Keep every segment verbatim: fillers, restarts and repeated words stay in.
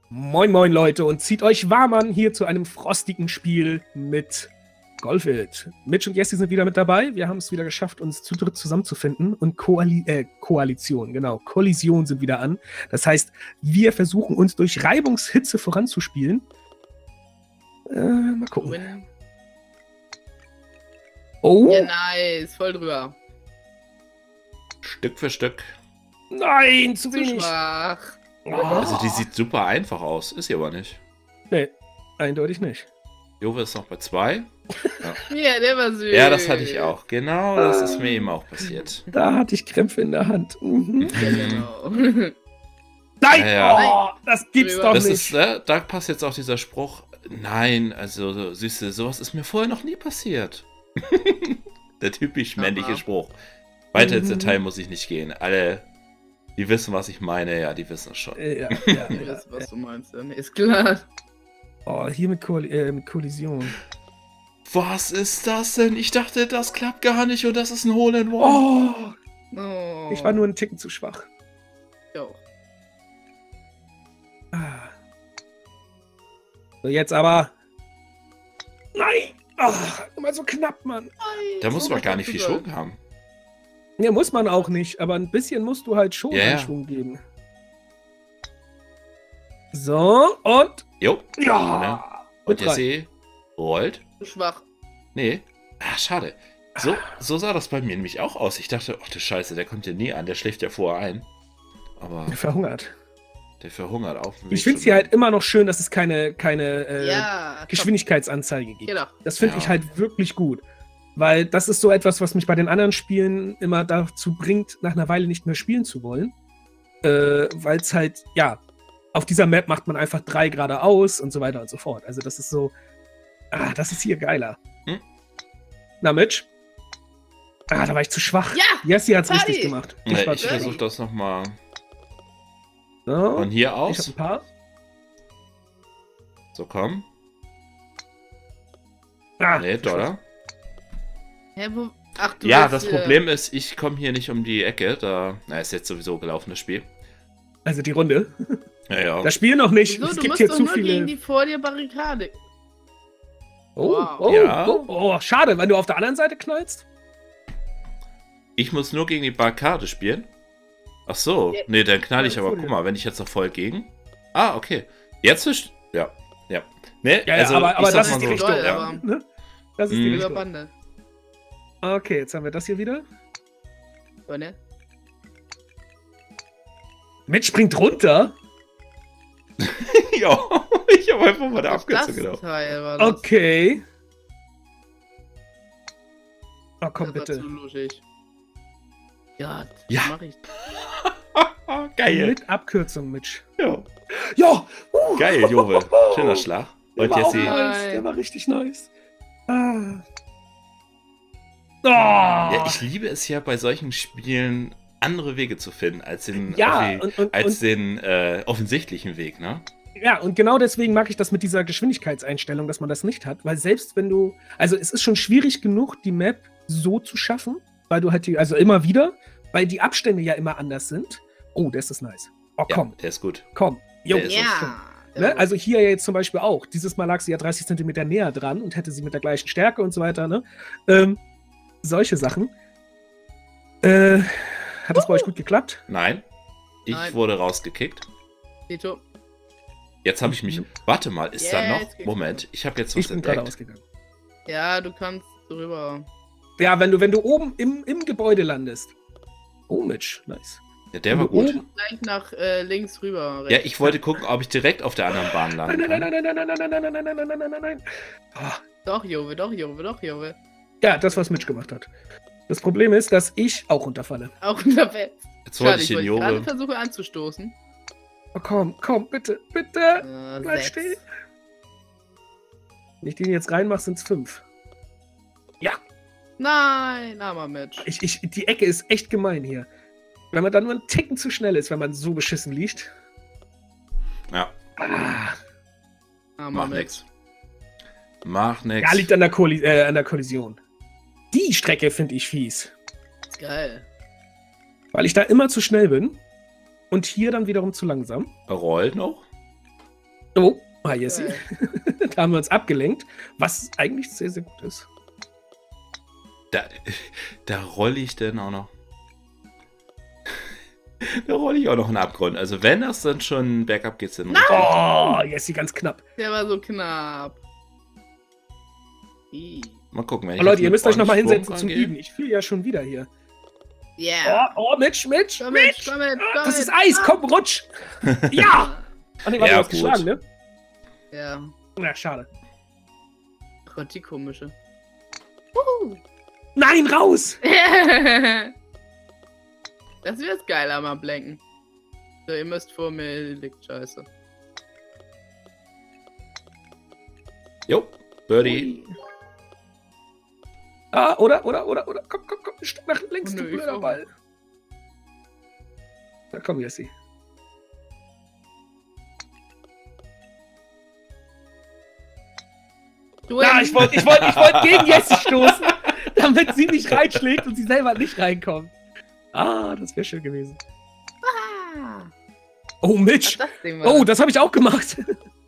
Moin moin Leute und zieht euch warm an hier zu einem frostigen Spiel mit Golfit. Mitch und Jessie sind wieder mit dabei. Wir haben es wieder geschafft, uns zu dritt zusammenzufinden und Koali äh, Koalition, genau, Kollision sind wieder an. Das heißt, wir versuchen uns durch Reibungshitze voranzuspielen. Äh, mal gucken. Win. Oh! Ja, nice, voll drüber. Stück für Stück. Nein, zu Zu wenig. schwach. Oh. Also die sieht super einfach aus, ist sie aber nicht. Nee, eindeutig nicht. Jove ist noch bei zwei. Ja, der war süß. Ja, das hatte ich auch. Genau, das ist mir eben auch passiert. Da hatte ich Krämpfe in der Hand. Mhm. Ja, genau. Nein! Ja, ja. Oh, das gibt's Drüber. doch Das nicht. ist, äh, da passt jetzt auch dieser Spruch. Nein, also süße, sowas ist mir vorher noch nie passiert. Der typisch männliche Aha. Spruch. Weiter ins Mhm. Detail muss ich nicht gehen. Alle, die wissen, was ich meine, ja, die wissen es schon. Äh, ja, ja, Ich ja, weiß, was du meinst, ja. Nee, ist klar. Oh, hier mit, Koal äh, mit Kollision. Was ist das denn? Ich dachte, das klappt gar nicht und das ist ein Hole in One. Oh, Oh. ich war nur einen Ticken zu schwach. Jo. Ah. So, jetzt aber. Nein! Ach, immer so knapp, Mann. Da muss man gar nicht viel Schwung haben. Ja, muss man auch nicht, aber ein bisschen musst du halt schon Ja, einen ja. Schwung geben. So, und. Jo. Ja! Und Mit rein. Jessie rollt. Zu schwach. Nee. Ah, schade. So, so sah das bei mir nämlich auch aus. Ich dachte, ach du Scheiße, der kommt ja nie an, der schläft ja vorher ein. Aber Verhungert. der verhungert auf dem Weg. Ich finde es schon. hier halt immer noch schön, dass es keine, keine äh, Ja, top. Geschwindigkeitsanzeige gibt. Genau. Das finde Ja. ich halt wirklich gut. Weil das ist so etwas, was mich bei den anderen Spielen immer dazu bringt, nach einer Weile nicht mehr spielen zu wollen. Äh, Weil es halt, ja, auf dieser Map macht man einfach drei geradeaus und so weiter und so fort. Also das ist so, ah, das ist hier geiler. Hm? Na, Mitch? Ah, da war ich zu schwach. Ja, Jessie hat's Party. richtig gemacht. Nee, war ich zu versuche schwach. das nochmal So, von hier ich hab aus. ein paar. So, komm. Ah, Nee, Dollar. Hä, wo? Ach, du Ja, willst das hier- Problem ist, ich komme hier nicht um die Ecke. Da, na, ist jetzt sowieso gelaufen, das Spiel. Also die Runde. Ja, ja. Das Spiel noch nicht. Wieso? Es Du gibt musst hier doch zu nur gegen viele. die vor dir Barrikade. Oh, Wow. oh, Ja. oh, oh, schade, wenn du auf der anderen Seite knallst. Ich muss nur gegen die Barrikade spielen. Ach so. Ja. Nee, dann knall ich Ja, aber. Folie. Guck mal, wenn ich jetzt noch voll gegen. Ah, okay. Jetzt ist. Ja, ja. Nee, Ja, ja, also, aber- ich aber sag das mal ist die so, Richtung, Doll, ja. aber- Ne? Das ist die Mhm. Über Richtung. Bande. Okay, jetzt haben wir das hier wieder. So, ne? Mitch springt runter. Ja, ich habe einfach mal eine Das Abkürzung genommen. Teil war das. Okay. Oh, komm, Das war bitte. zu luschig. Ja, Ja. mach ich. Ah, geil. Mit Abkürzung, Mitch. Ja. Ja! Uh. Geil, Jove. Schöner Schlag. Der Und war auch Jessie. nice. Nein. Der war richtig nice. Ah. Oh. Ja, ich liebe es ja bei solchen Spielen, andere Wege zu finden, als den, Ja, offi- und, und, als und, den äh, offensichtlichen Weg, ne? ja, und genau deswegen mag ich das mit dieser Geschwindigkeitseinstellung, dass man das nicht hat, weil selbst wenn du, also es ist schon schwierig genug, die Map so zu schaffen, weil du halt die, also immer wieder, weil die Abstände ja immer anders sind. Oh, das ist nice. Oh, Ja, komm, der ist gut. komm. Jo, Der ist Ja. Ne? Also hier ja jetzt zum Beispiel auch. Dieses Mal lag sie ja dreißig Zentimeter näher dran und hätte sie mit der gleichen Stärke und so weiter. Ne? Ähm, solche Sachen. Äh, hat das bei euch gut geklappt? Nein, ich Nein. wurde rausgekickt. Tito. Jetzt habe ich mich. Mhm. Warte mal, ist da Yes, noch? geht's Moment, ich habe jetzt Ich was bin gerade entdeckt. ausgegangen. Ja, du kannst drüber. Ja, wenn du, wenn du oben im, im Gebäude landest. Oh, Mitch, nice. Ja, der war Wenn du gut. oben- Gleich nach äh, links rüber. Ja, rechts. ich wollte gucken, ob ich direkt auf der anderen Bahn Nein, landen nein, kann. nein, nein, nein, nein, nein, nein, nein, nein, nein, nein, nein, nein, nein, nein. Ah, Doch, Jove, doch, Jove, doch, Jove. ja, das, was Mitch gemacht hat. Das Problem ist, dass ich auch runterfalle. Auch unter Bett. Jetzt wollte Schade, ich ich den wollte gerade Jove. versuchen anzustoßen. Oh, komm, komm, bitte, bitte. Äh, Bleib sechs. stehen. Wenn ich den jetzt reinmache, sind es fünf. Nein, armer Match. Ich, ich, die Ecke ist echt gemein hier. Wenn man da nur einen Ticken zu schnell ist, wenn man so beschissen liegt. Ja, Ah, Armer mach Match. nix. Mach nix. ja, liegt an der, Kolli äh, an der Kollision. Die Strecke finde ich fies. Ist geil. Weil ich da immer zu schnell bin. Und hier dann wiederum zu langsam. Rollt noch? Oh, hi Jessie. Geil. Da haben wir uns abgelenkt, was eigentlich sehr, sehr gut ist. Da, da rolle ich denn auch noch. Da rolle ich auch noch einen Abgrund. Also wenn das dann schon bergab geht, dann richtig. Oh, Jessie, ganz knapp. Der war so knapp. Ih. Mal gucken, wenn ich Oh, Leute, jetzt ihr mit müsst euch nochmal Sprung hinsetzen zum rangehe. Üben. Ich fühle ja schon wieder hier. Yeah. Oh, oh, Mitch, Mitch, Komm mit, Mitch. komm mit, komm Das mit. ist Eis, komm, rutsch. Ja. Ach nee, warte, Ja, du hast gut. geschlagen, ne? Ja. Na, schade. Gott, die komische. Uh. Nein, raus. Das wird geil am Ablenken. So, ihr müsst vor mir liegt scheiße. Jo, Birdie. Ui. Ah, oder, oder, oder, oder. Komm, komm, komm. Ein Stück nach links, Oh, du nö, ich blöder auch. Ball. Na komm, Jessie. Du Na, ich wollte ich wollt, ich wollt gegen Jessie stoßen, damit sie nicht reinschlägt und sie selber nicht reinkommt. Ah, das wäre schön gewesen. Ah. Oh, Ach, Mitch. das Ding war Oh, das habe ich auch gemacht.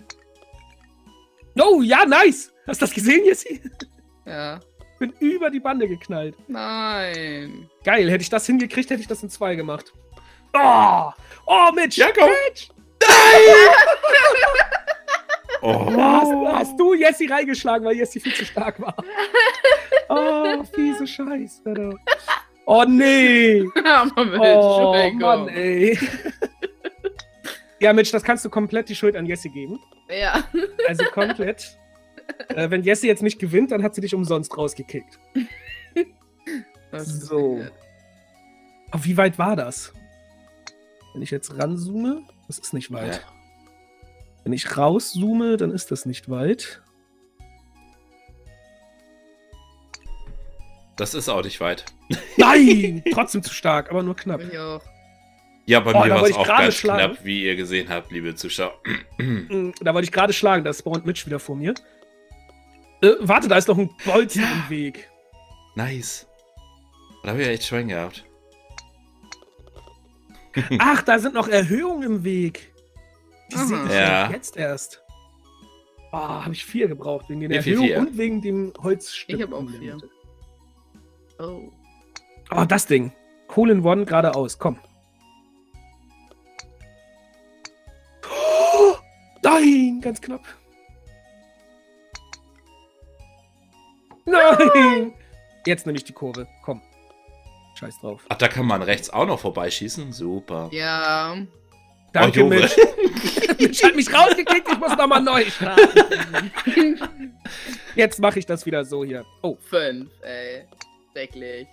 Oh, ja, nice. Hast du das gesehen, Jessie? Ja. Bin über die Bande geknallt. Nein. Geil, hätte ich das hingekriegt, hätte ich das in zwei gemacht. Oh, oh, Mitch. Ja, komm. Mitch. Oh. Hast, hast du Jessie reingeschlagen, weil Jessie viel zu stark war. Oh, fiese Scheiße. Alter. Oh, nee. Aber Mensch, Oh, Entschuldigung. Mann, ey. Ja, Mitch, das kannst du komplett die Schuld an Jessie geben. Ja. Also komplett. äh, wenn Jessie jetzt nicht gewinnt, dann hat sie dich umsonst rausgekickt. Das ist So. nett. Oh, wie weit war das? Wenn ich jetzt ranzoome, das ist nicht weit. Ja. Wenn ich rauszoome, dann ist das nicht weit. Das ist auch nicht weit. Nein! Trotzdem zu stark, aber nur knapp. Ich auch. Ja, bei Oh, mir da war wollte es ich auch gerade ganz schlagen. knapp, wie ihr gesehen habt, liebe Zuschauer. Mm, Da wollte ich gerade schlagen, da spawnt Mitch wieder vor mir. Äh, warte, da ist noch ein Bolzen Ja. im Weg. Nice. Da habe ich ja echt Schwein gehabt. Ach, da sind noch Erhöhungen im Weg. Die Aha. sehe ich Ja. ja jetzt erst. Oh, habe ich vier gebraucht, wegen den Wie viel Erhöhungen vier? und wegen dem Holzstück. Ich hab auch in der vier. Mitte. Oh. Oh, das Ding. Hole in One geradeaus, komm. Oh, nein, ganz knapp. Nein! Jetzt nehme ich die Kurve, komm. Scheiß drauf. Ach, da kann man rechts auch noch vorbeischießen. Super. Ja. Danke, Junge. Mitch. Mitch hat mich rausgekickt, ich muss nochmal neu starten. Jetzt mache ich das wieder so hier. Oh, Fünf, ey. Schrecklich.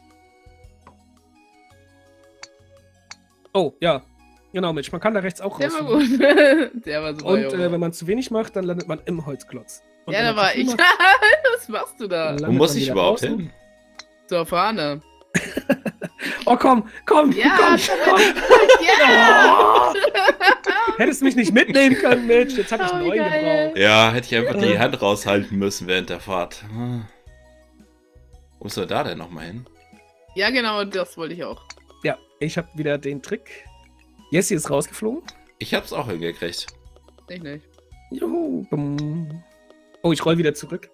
oh, ja. Genau, Mitch, man kann da rechts auch Der war raus. gut. Der war super. Und Junge. äh, wenn man zu wenig macht, dann landet man im Holzklotz. Und ja, wenn da man zu war viel ich. macht, Was machst du da? dann Wo landet muss man ich wieder überhaupt draußen. hin? Zur Fahne. Oh, komm, komm, Ja, komm, komm. Ja! Oh. Hättest mich nicht mitnehmen können, Mitch. Jetzt habe ich Oh, einen wie neuen geil. gebraucht. Ja, hätte ich einfach die Hand raushalten müssen während der Fahrt. Hm. Wo ist er da denn nochmal hin? Ja, genau, das wollte ich auch. Ja, ich habe wieder den Trick. Jessie ist rausgeflogen. Ich hab's auch hingekriegt. Ich nicht. Juhu. Bumm. Oh, ich roll wieder zurück.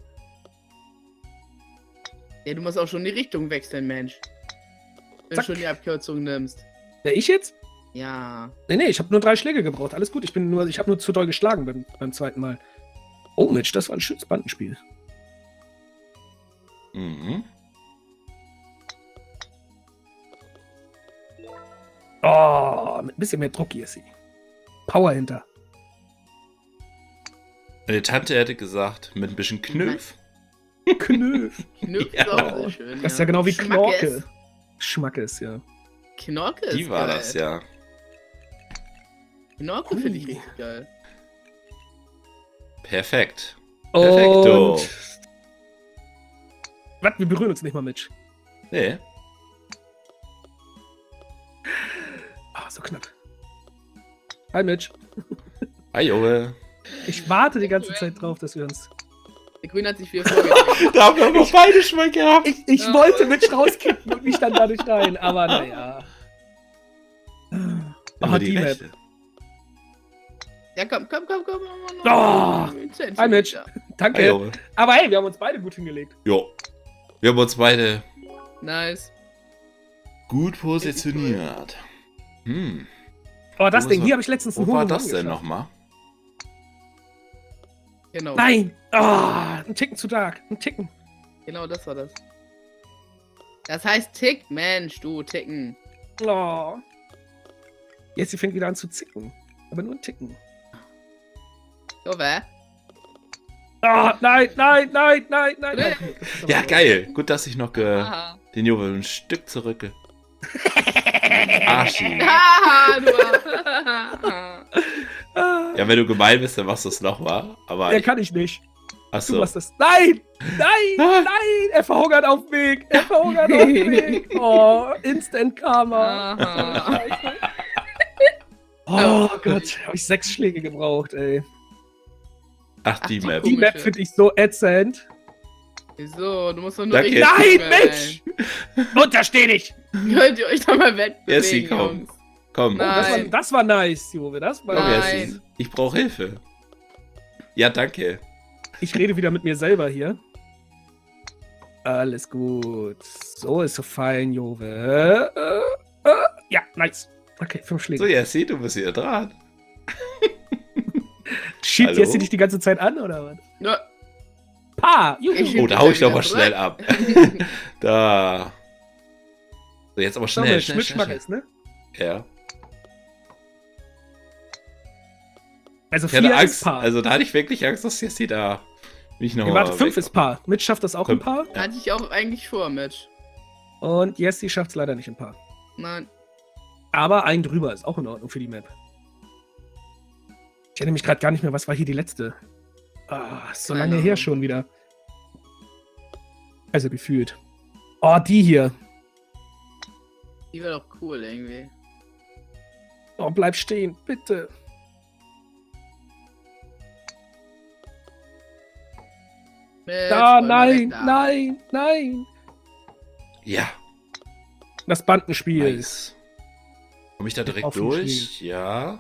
Ja, du musst auch schon die Richtung wechseln, Mensch. Wenn Zack. du schon die Abkürzung nimmst. Ja, ich jetzt? Ja. Nee, nee, ich habe nur drei Schläge gebraucht. Alles gut, ich bin nur, ich habe nur zu doll geschlagen beim, beim zweiten Mal. Oh, Mitch, das war ein schönes Bandenspiel. Mhm. Oh, mit ein bisschen mehr Druck, Jessie. Power hinter. Meine Tante hätte gesagt, mit ein bisschen Knöpf. Knöf. Knüpft Ja. auch sehr schön. Das ist ja genau wie Knorke. Schmackes. Schmackes, ja. Knorke ist Die war geil. das, ja. Knorke finde ich Ui. richtig geil. Perfekt. Perfekto. Und... Was? Wir berühren uns nicht mal, Mitch. Nee. Ah, so knapp. Hi, Mitch. Hi, Junge. Ich warte die ganze Zeit drauf, dass wir uns... Der Grün hat sich wieder vorgedreht. Da haben wir noch beide schon gehabt. Ich, ich Ja. wollte Mitch rauskicken und mich dann dadurch rein, aber naja. Immer Ah, die Map. rechte. Ja, komm, komm, komm, komm. Oh, hi, Mitch. Danke. Hey, Junge. Aber hey, wir haben uns beide gut hingelegt. Jo. Wir haben uns beide Nice. gut positioniert. Hm. Oh, das Wo Ding, ist hier er? habe ich letztens Wo einen war Hund das denn nochmal? Genau. Nein! Oh, ein Ticken zu dark. Ein Ticken. Genau, das war das. Das heißt Tick, Mensch, du Ticken. Oh. Jetzt sie fängt wieder an zu zicken. Aber nur ein Ticken. So, wer? Oh, nein, nein, nein, nein, nein. Nee. nein. Ja, geil. Gut, dass ich noch ge Haha. den Jubel ein Stück zurück. Arschi. Haha, du. Ah. Ja, wenn du gemein bist, dann machst du es nochmal. Aber Der ich, kann ich nicht. Du achso. machst das. Nein! Nein! Ah. Nein! Er verhungert auf dem Weg! Er verhungert auf dem Weg! Oh, Instant Karma! Aha. Oh Gott, habe ich sechs Schläge gebraucht, ey. Ach, Ach, die die Map. Die Map Komische. finde ich so ätzend. Wieso? Du musst doch nur Danke. richtig Nein, wählen. Mensch! Untersteh dich! Könnt ihr euch doch mal wegbewegen, Jessie, komm. Jungs. Komm. Oh, das, war, Nein. das war nice, Jove. Das war Komm, Nein. Jessie. Ich brauche Hilfe. Ja, danke. Ich rede wieder mit mir selber hier. Alles gut. So ist so fein, Jove. Äh, äh, ja, nice. Okay, fünf Schläge. So, Jessie, du bist hier dran. Schiebt Hallo? jetzt dich die ganze Zeit an, oder was? Ja. Pa! Juhu. Ich- Oh, da hau ich doch mal wieder schnell zurück. ab. Da. So, jetzt aber Schau schnell, mal, schnell, schnell, Schmidt-Schmack schnell. ist, ne? Ja. Also Ich hatte vier Angst. ist Paar. Also da hatte ich wirklich Angst, dass Jessie da nicht Nee, nochmal. warte, fünf ist Paar. Mitch schafft das auch im Fünf. Paar. Ja. Hatte ich auch eigentlich vor, Mitch. Und Jessie schafft es leider nicht im Paar. Nein. Aber ein drüber ist auch in Ordnung für die Map. Ich erinnere mich gerade gar nicht mehr, was war hier die letzte. Ah, ist so Keine lange her Ahnung. schon wieder. Also gefühlt. Oh, die hier. Die wäre doch cool irgendwie. Oh, bleib stehen, bitte. Mitch, Da, voll mal weg nein, da. nein, nein. Ja. Das Bandenspiel. Nice. Komme ich da direkt Auf den durch? Ja.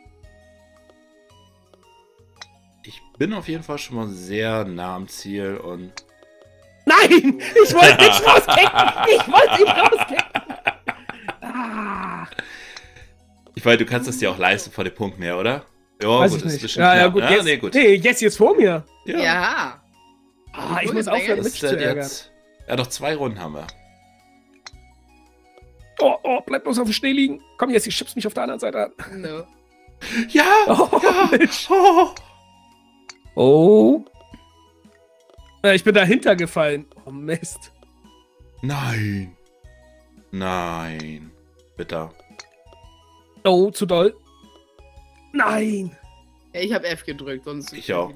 Ich bin auf jeden Fall schon mal sehr nah am Ziel und. Nein! Ich wollte nicht rauskicken! Ich wollte ihn rauskicken! Ah, Ich meine, du kannst es dir auch leisten von den Punkten her, oder? Ja, weiß gut, ich das ist nicht. bestimmt Ja, ja, knapp. gut. Ja, Jetzt, nee, gut. Nee, jetzt ist vor mir. Ja. Ja. Ah, ich Gut, muss aufhören, Das mich ist zu halt ärgern. jetzt. Ja, doch zwei Runden haben wir. Oh, oh, bleib bloß auf dem Schnee liegen. Komm, jetzt, ich schieb's mich auf der anderen Seite an. No. Ja! Oh, ja. Mensch. Oh. Oh. Ja, ich bin dahinter gefallen. Oh, Mist. Nein. Nein. Bitter. Oh, zu doll. Nein. Ja, ich habe F gedrückt, sonst. Ich auch.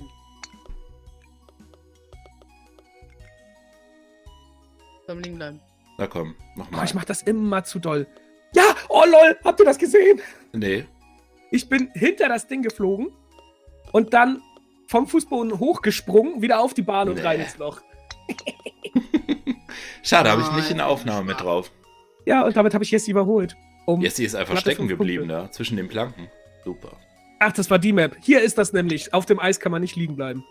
Komm, liegen bleiben. Na komm, Oh, nochmal. ich mach das immer zu doll. Ja, oh lol, habt ihr das gesehen? Nee. Ich bin hinter das Ding geflogen und dann vom Fußboden hochgesprungen, wieder auf die Bahn und Nee. rein ins Loch. Schade, habe ich nicht in der Nein. Aufnahme mit drauf. Ja, und damit habe ich Jessie überholt. Um Jessie ist einfach glatte stecken fünf geblieben Punkte. da, zwischen den Planken. Super. Ach, das war die Map. Hier ist das nämlich. Auf dem Eis kann man nicht liegen bleiben.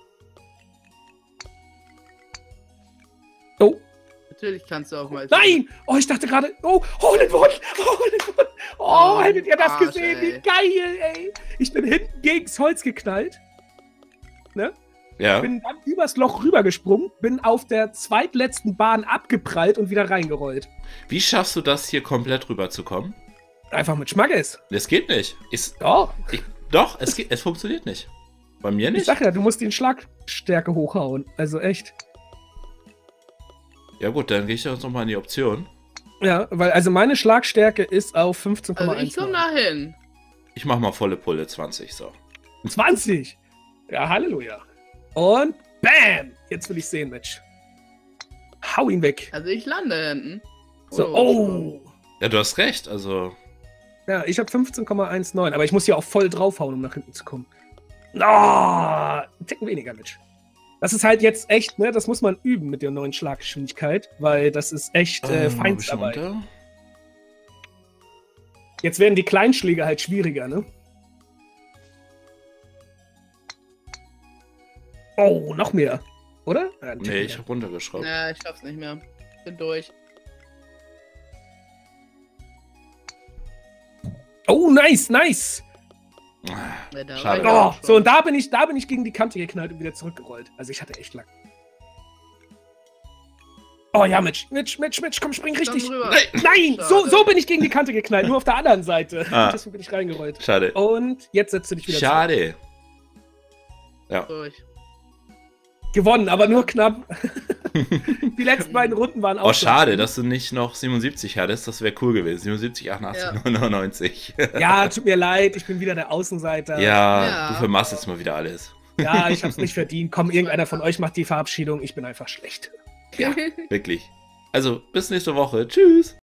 Oh, Natürlich kannst du auch mal. nein! Oh, ich dachte gerade, oh, Hole in Wood! Hole in Wood! Oh, Oh, hättet ihr das Arsch, gesehen? ey. Wie geil, ey! Ich bin hinten gegens Holz geknallt, Ja. bin dann übers Loch rübergesprungen, bin auf der zweitletzten Bahn abgeprallt und wieder reingerollt. Wie schaffst du das, hier komplett rüberzukommen? Einfach mit Schmackes. Das geht nicht. Ist, Ja, ich, doch, es, geht, es funktioniert nicht. Bei mir ich nicht? sag ja, du musst den Schlagstärke hochhauen. Also echt. Ja gut, dann gehe ich jetzt nochmal in die Option. Ja, weil also meine Schlagstärke ist auf fünfzehn Komma Also eins. ich komm da hin. Ich mach mal volle Pulle zwanzig, so. zwanzig! Ja, Halleluja. Und bam! Jetzt will ich sehen, Mensch. Hau ihn weg. Also ich lande hinten. So, oh! Ja, du hast recht, also. Ja, ich habe fünfzehn Komma neunzehn, aber ich muss hier auch voll draufhauen, um nach hinten zu kommen. Ah, ein Ticken weniger, Mensch. Das ist halt jetzt echt, ne, das muss man üben mit der neuen Schlaggeschwindigkeit, weil das ist echt äh, Ähm, wo bist du Feinstarbeit. runter? Jetzt werden die Kleinschläge halt schwieriger, ne? Oh, noch mehr. Oder? Ja, ein Tick Nee, mehr. ich hab runtergeschraubt. Ja, ich schaff's nicht mehr. Bin durch. Oh, nice, nice. Ja, da Schade. war ich Oh, auch so, und schon. da bin ich, da bin ich gegen die Kante geknallt und wieder zurückgerollt. Also ich hatte echt Lack. Oh ja, Mitch, Mitch, Mitch, Mitch, komm, spring richtig. Komm rüber. Nein. Nein, Schade. so, so bin ich gegen die Kante geknallt, nur auf der anderen Seite. Ah. Deswegen bin ich reingerollt. Schade. Und jetzt setzt du dich wieder Schade. Durch. zurück. Gewonnen, aber nur knapp. Die letzten beiden Runden waren auch Oh, schade, knapp. dass du nicht noch siebenundsiebzig hattest. Das wäre cool gewesen. siebenundsiebzig, achtundachtzig, Ja. neunundneunzig. Ja, tut mir leid, ich bin wieder der Außenseiter. Ja, Ja. du vermasst jetzt mal wieder alles. Ja, ich hab's nicht verdient. Komm, irgendeiner von euch macht die Verabschiedung. Ich bin einfach schlecht. Ja, wirklich. Also, bis nächste Woche. Tschüss.